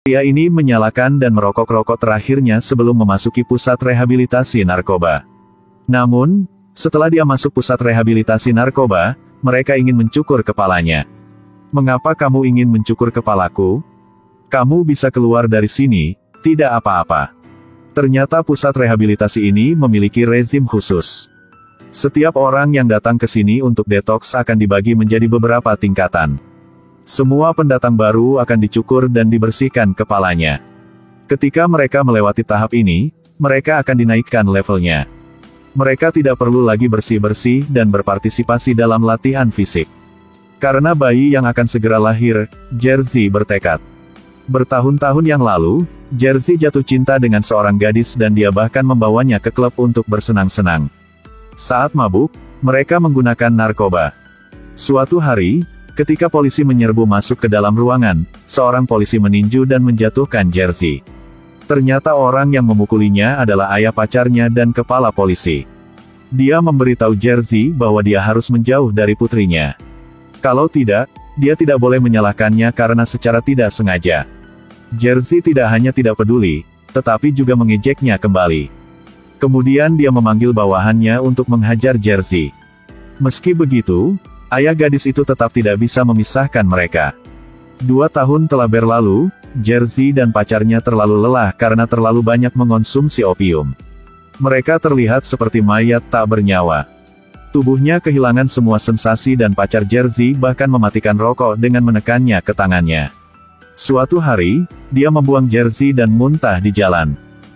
Pria ini menyalakan dan merokok rokok terakhirnya sebelum memasuki pusat rehabilitasi narkoba. Namun, setelah dia masuk pusat rehabilitasi narkoba, mereka ingin mencukur kepalanya. "Mengapa kamu ingin mencukur kepalaku? Kamu bisa keluar dari sini, tidak apa-apa." Ternyata pusat rehabilitasi ini memiliki rezim khusus. Setiap orang yang datang ke sini untuk detoks akan dibagi menjadi beberapa tingkatan. Semua pendatang baru akan dicukur dan dibersihkan kepalanya. Ketika mereka melewati tahap ini, mereka akan dinaikkan levelnya. Mereka tidak perlu lagi bersih-bersih dan berpartisipasi dalam latihan fisik. Karena bayi yang akan segera lahir, Jerzy bertekad. Bertahun-tahun yang lalu, Jerzy jatuh cinta dengan seorang gadis dan dia bahkan membawanya ke klub untuk bersenang-senang. Saat mabuk, mereka menggunakan narkoba. Suatu hari, ketika polisi menyerbu masuk ke dalam ruangan, seorang polisi meninju dan menjatuhkan Jerzy. Ternyata orang yang memukulinya adalah ayah pacarnya dan kepala polisi. Dia memberitahu Jerzy bahwa dia harus menjauh dari putrinya. Kalau tidak, dia tidak boleh menyalahkannya karena secara tidak sengaja. Jerzy tidak hanya tidak peduli, tetapi juga mengejeknya kembali. Kemudian dia memanggil bawahannya untuk menghajar Jerzy. Meski begitu, ayah gadis itu tetap tidak bisa memisahkan mereka. 2 tahun telah berlalu, Jerzy dan pacarnya terlalu lelah karena terlalu banyak mengonsumsi opium. Mereka terlihat seperti mayat tak bernyawa. Tubuhnya kehilangan semua sensasi dan pacar Jerzy bahkan mematikan rokok dengan menekannya ke tangannya. Suatu hari, dia membuang Jerzy dan muntah di jalan.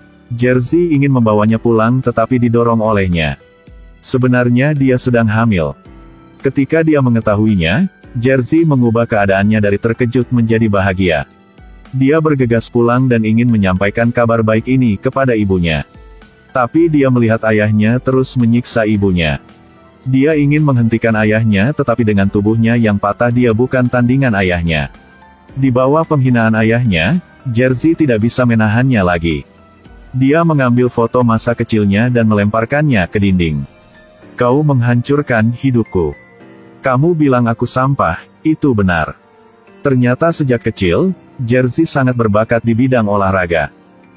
Jerzy ingin membawanya pulang tetapi didorong olehnya. Sebenarnya dia sedang hamil. Ketika dia mengetahuinya, Jerzy mengubah keadaannya dari terkejut menjadi bahagia. Dia bergegas pulang dan ingin menyampaikan kabar baik ini kepada ibunya. Tapi dia melihat ayahnya terus menyiksa ibunya. Dia ingin menghentikan ayahnya tetapi dengan tubuhnya yang patah dia bukan tandingan ayahnya. Di bawah penghinaan ayahnya, Jerzy tidak bisa menahannya lagi. Dia mengambil foto masa kecilnya dan melemparkannya ke dinding. "Kau menghancurkan hidupku. Kamu bilang aku sampah, itu benar." Ternyata sejak kecil, Jerzy sangat berbakat di bidang olahraga.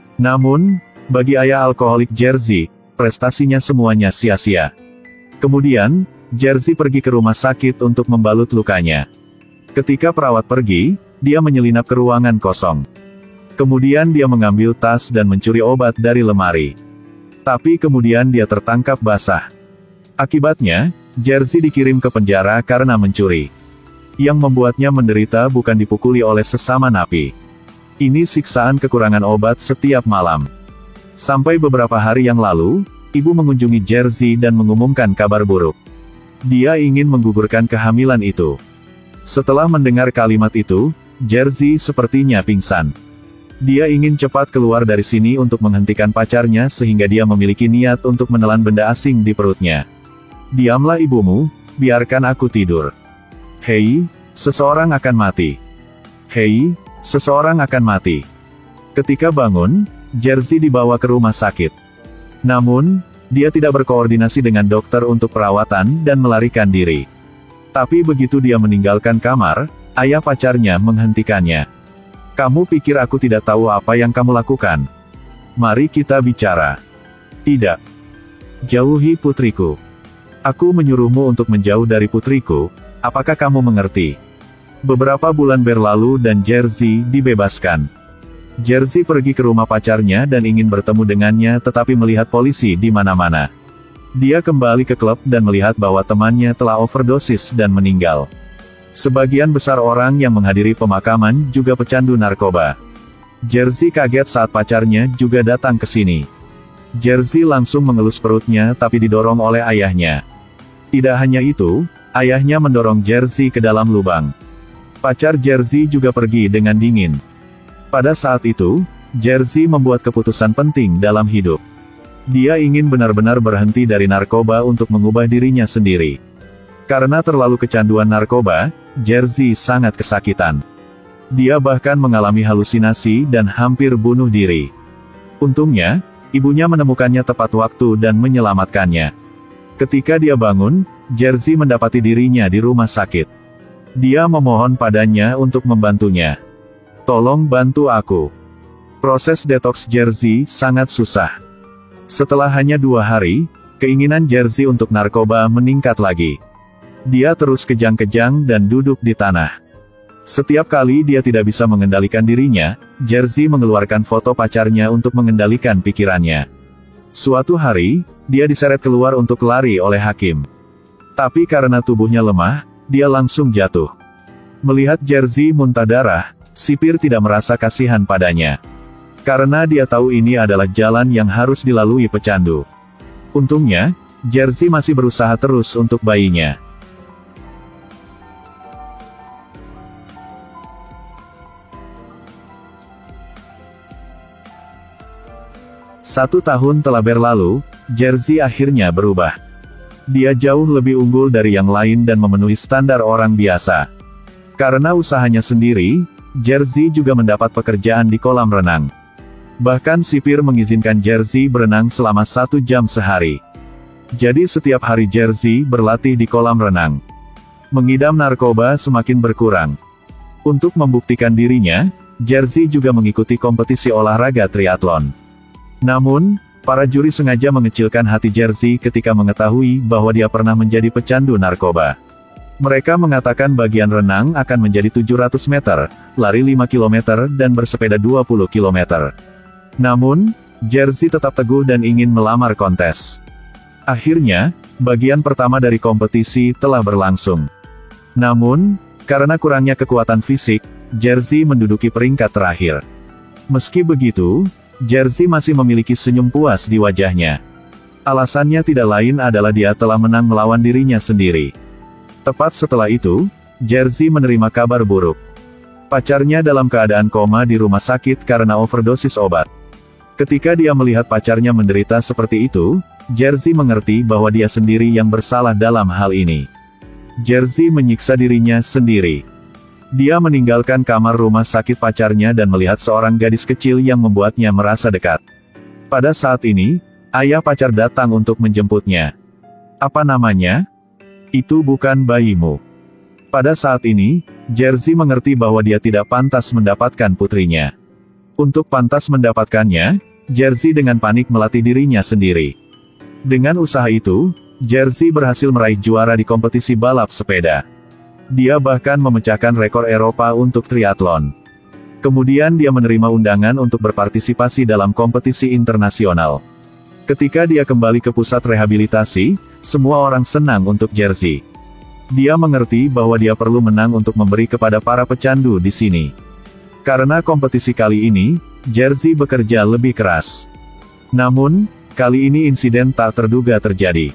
Namun, bagi ayah alkoholik Jerzy, prestasinya semuanya sia-sia. Kemudian, Jerzy pergi ke rumah sakit untuk membalut lukanya. Ketika perawat pergi, dia menyelinap ke ruangan kosong. Kemudian dia mengambil tas dan mencuri obat dari lemari. Tapi kemudian dia tertangkap basah. Akibatnya, Jerzy dikirim ke penjara karena mencuri. Yang membuatnya menderita bukan dipukuli oleh sesama napi. Ini siksaan kekurangan obat setiap malam. Sampai beberapa hari yang lalu, ibu mengunjungi Jerzy dan mengumumkan kabar buruk. Dia ingin menggugurkan kehamilan itu. Setelah mendengar kalimat itu, Jerzy sepertinya pingsan. Dia ingin cepat keluar dari sini untuk menghentikan pacarnya sehingga dia memiliki niat untuk menelan benda asing di perutnya. "Diamlah ibumu, biarkan aku tidur. Hei, seseorang akan mati. Hei, seseorang akan mati." Ketika bangun, Jerzy dibawa ke rumah sakit. Namun, dia tidak berkoordinasi dengan dokter untuk perawatan dan melarikan diri. Tapi begitu dia meninggalkan kamar, ayah pacarnya menghentikannya. "Kamu pikir aku tidak tahu apa yang kamu lakukan? Mari kita bicara." "Tidak. Jauhi putriku. Aku menyuruhmu untuk menjauh dari putriku, apakah kamu mengerti?" Beberapa bulan berlalu dan Jerzy dibebaskan. Jerzy pergi ke rumah pacarnya dan ingin bertemu dengannya tetapi melihat polisi di mana-mana. Dia kembali ke klub dan melihat bahwa temannya telah overdosis dan meninggal. Sebagian besar orang yang menghadiri pemakaman juga pecandu narkoba. Jerzy kaget saat pacarnya juga datang ke sini. Jerzy langsung mengelus perutnya tapi didorong oleh ayahnya. Tidak hanya itu, ayahnya mendorong Jerzy ke dalam lubang. Pacar Jerzy juga pergi dengan dingin. Pada saat itu, Jerzy membuat keputusan penting dalam hidup. Dia ingin benar-benar berhenti dari narkoba untuk mengubah dirinya sendiri. Karena terlalu kecanduan narkoba, Jerzy sangat kesakitan. Dia bahkan mengalami halusinasi dan hampir bunuh diri. Untungnya, ibunya menemukannya tepat waktu dan menyelamatkannya. Ketika dia bangun, Jerzy mendapati dirinya di rumah sakit. Dia memohon padanya untuk membantunya. Tolong bantu aku. Proses detoks Jerzy sangat susah. Setelah hanya 2 hari, keinginan Jerzy untuk narkoba meningkat lagi. Dia terus kejang-kejang dan duduk di tanah. Setiap kali dia tidak bisa mengendalikan dirinya, Jerzy mengeluarkan foto pacarnya untuk mengendalikan pikirannya. Suatu hari, dia diseret keluar untuk lari oleh hakim. Tapi karena tubuhnya lemah, dia langsung jatuh. Melihat Jerzy muntah darah, sipir tidak merasa kasihan padanya. Karena dia tahu ini adalah jalan yang harus dilalui pecandu. Untungnya, Jerzy masih berusaha terus untuk bayinya. Satu tahun telah berlalu, Jerzy akhirnya berubah. Dia jauh lebih unggul dari yang lain dan memenuhi standar orang biasa. Karena usahanya sendiri, Jerzy juga mendapat pekerjaan di kolam renang. Bahkan sipir mengizinkan Jerzy berenang selama 1 jam sehari. Jadi setiap hari Jerzy berlatih di kolam renang. Mengidam narkoba semakin berkurang. Untuk membuktikan dirinya, Jerzy juga mengikuti kompetisi olahraga triathlon. Namun, para juri sengaja mengecilkan hati Jerzy ketika mengetahui bahwa dia pernah menjadi pecandu narkoba. Mereka mengatakan bagian renang akan menjadi 700 meter, lari 5 km dan bersepeda 20 km. Namun, Jerzy tetap teguh dan ingin melamar kontes. Akhirnya, bagian pertama dari kompetisi telah berlangsung. Namun, karena kurangnya kekuatan fisik, Jerzy menduduki peringkat terakhir. Meski begitu, Jerzy masih memiliki senyum puas di wajahnya. Alasannya tidak lain adalah dia telah menang melawan dirinya sendiri. Tepat setelah itu, Jerzy menerima kabar buruk. Pacarnya dalam keadaan koma di rumah sakit karena overdosis obat. Ketika dia melihat pacarnya menderita seperti itu, Jerzy mengerti bahwa dia sendiri yang bersalah dalam hal ini. Jerzy menyiksa dirinya sendiri. Dia meninggalkan kamar rumah sakit pacarnya dan melihat seorang gadis kecil yang membuatnya merasa dekat. Pada saat ini, ayah pacar datang untuk menjemputnya. Apa namanya? Itu bukan bayimu. Pada saat ini, Jerzy mengerti bahwa dia tidak pantas mendapatkan putrinya. Untuk pantas mendapatkannya, Jerzy dengan panik melatih dirinya sendiri. Dengan usaha itu, Jerzy berhasil meraih juara di kompetisi balap sepeda. Dia bahkan memecahkan rekor Eropa untuk triathlon. Kemudian dia menerima undangan untuk berpartisipasi dalam kompetisi internasional. Ketika dia kembali ke pusat rehabilitasi, semua orang senang untuk Jerzy. Dia mengerti bahwa dia perlu menang untuk memberi kepada para pecandu di sini. Karena kompetisi kali ini, Jerzy bekerja lebih keras. Namun, kali ini insiden tak terduga terjadi.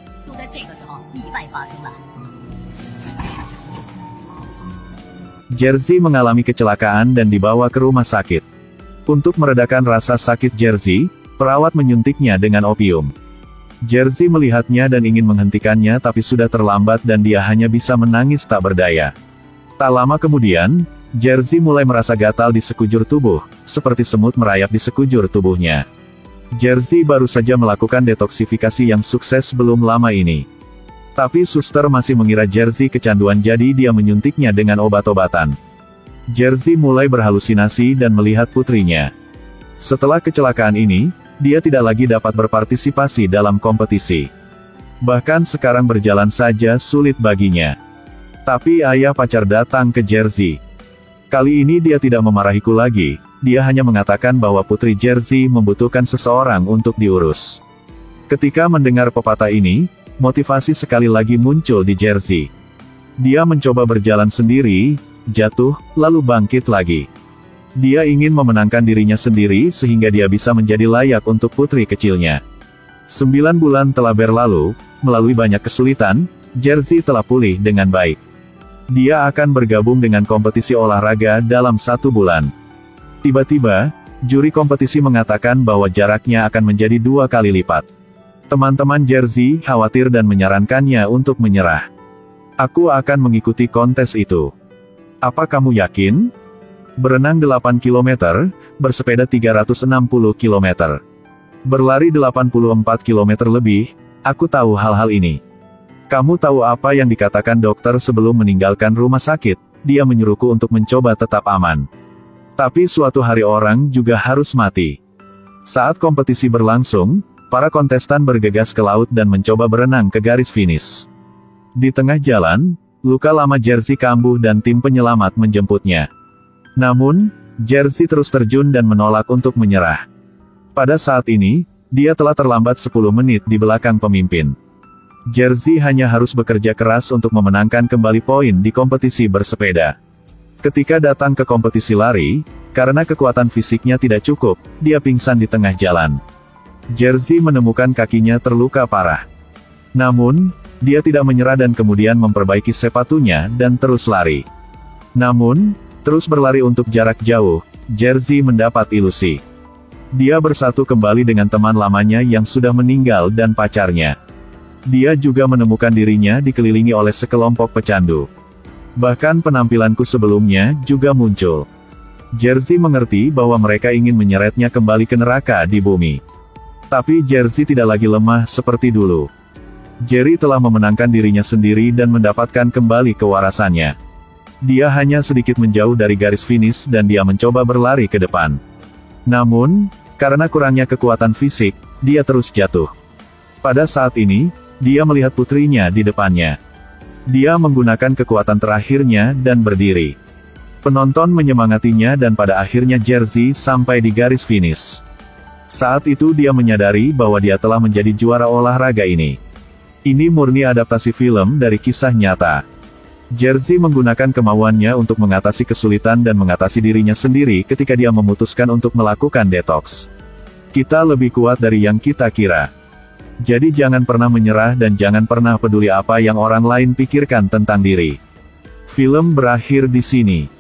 Jerzy mengalami kecelakaan dan dibawa ke rumah sakit. Untuk meredakan rasa sakit Jerzy, perawat menyuntiknya dengan opium. Jerzy melihatnya dan ingin menghentikannya tapi sudah terlambat dan dia hanya bisa menangis tak berdaya. Tak lama kemudian, Jerzy mulai merasa gatal di sekujur tubuh, seperti semut merayap di sekujur tubuhnya. Jerzy baru saja melakukan detoksifikasi yang sukses belum lama ini. Tapi suster masih mengira Jerzy kecanduan jadi dia menyuntiknya dengan obat-obatan. Jerzy mulai berhalusinasi dan melihat putrinya. Setelah kecelakaan ini, dia tidak lagi dapat berpartisipasi dalam kompetisi. Bahkan sekarang berjalan saja sulit baginya. Tapi ayah pacar datang ke Jerzy. Kali ini dia tidak memarahiku lagi, dia hanya mengatakan bahwa putri Jerzy membutuhkan seseorang untuk diurus. Ketika mendengar pepatah ini, motivasi sekali lagi muncul di Jerzy. Dia mencoba berjalan sendiri, jatuh, lalu bangkit lagi. Dia ingin memenangkan dirinya sendiri sehingga dia bisa menjadi layak untuk putri kecilnya. 9 bulan telah berlalu, melalui banyak kesulitan, Jerzy telah pulih dengan baik. Dia akan bergabung dengan kompetisi olahraga dalam 1 bulan. Tiba-tiba, juri kompetisi mengatakan bahwa jaraknya akan menjadi 2 kali lipat. Teman-teman Jerzy khawatir dan menyarankannya untuk menyerah. Aku akan mengikuti kontes itu. Apa kamu yakin? Berenang 8 km, bersepeda 360 km. Berlari 84 km lebih, aku tahu hal-hal ini. Kamu tahu apa yang dikatakan dokter sebelum meninggalkan rumah sakit? Dia menyuruhku untuk mencoba tetap aman. Tapi suatu hari orang juga harus mati. Saat kompetisi berlangsung, para kontestan bergegas ke laut dan mencoba berenang ke garis finish. Di tengah jalan, luka lama Jerzy kambuh dan tim penyelamat menjemputnya. Namun, Jerzy terus terjun dan menolak untuk menyerah. Pada saat ini, dia telah terlambat 10 menit di belakang pemimpin. Jerzy hanya harus bekerja keras untuk memenangkan kembali poin di kompetisi bersepeda. Ketika datang ke kompetisi lari, karena kekuatan fisiknya tidak cukup, dia pingsan di tengah jalan. Jerzy menemukan kakinya terluka parah. Namun, dia tidak menyerah dan kemudian memperbaiki sepatunya dan terus lari. Namun, terus berlari untuk jarak jauh, Jerzy mendapat ilusi. Dia bersatu kembali dengan teman lamanya yang sudah meninggal dan pacarnya. Dia juga menemukan dirinya dikelilingi oleh sekelompok pecandu. Bahkan penampilanku sebelumnya juga muncul. Jerzy mengerti bahwa mereka ingin menyeretnya kembali ke neraka di bumi. Tapi Jerzy tidak lagi lemah seperti dulu. Jerry telah memenangkan dirinya sendiri dan mendapatkan kembali kewarasannya. Dia hanya sedikit menjauh dari garis finish dan dia mencoba berlari ke depan. Namun, karena kurangnya kekuatan fisik, dia terus jatuh. Pada saat ini, dia melihat putrinya di depannya. Dia menggunakan kekuatan terakhirnya dan berdiri. Penonton menyemangatinya dan pada akhirnya Jerzy sampai di garis finish. Saat itu dia menyadari bahwa dia telah menjadi juara olahraga ini. Ini murni adaptasi film dari kisah nyata. Jerzy menggunakan kemauannya untuk mengatasi kesulitan dan mengatasi dirinya sendiri ketika dia memutuskan untuk melakukan detox. Kita lebih kuat dari yang kita kira. Jadi jangan pernah menyerah dan jangan pernah peduli apa yang orang lain pikirkan tentang diri. Film berakhir di sini.